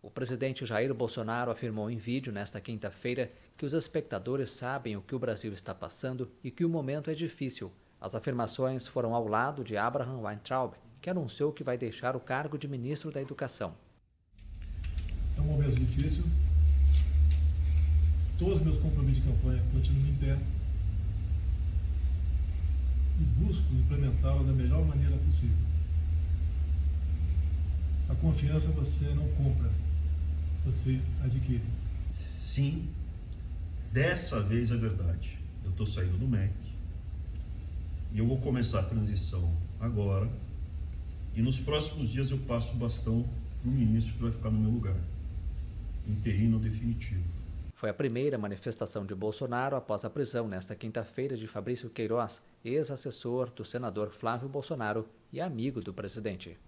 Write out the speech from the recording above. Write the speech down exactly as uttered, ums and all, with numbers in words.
O presidente Jair Bolsonaro afirmou em vídeo nesta quinta-feira que os espectadores sabem o que o Brasil está passando e que o momento é difícil. As afirmações foram ao lado de Abraham Weintraub, que anunciou que vai deixar o cargo de ministro da Educação. É um momento difícil. Todos os meus compromissos de campanha continuam em pé e busco implementá-la da melhor maneira possível. A confiança você não compra, você adquire. Sim, dessa vez é verdade. Eu estou saindo do M E C e eu vou começar a transição agora, e nos próximos dias eu passo o bastão para o ministro que vai ficar no meu lugar, interino definitivo. Foi a primeira manifestação de Bolsonaro após a prisão nesta quinta-feira de Fabrício Queiroz, ex-assessor do senador Flávio Bolsonaro e amigo do presidente.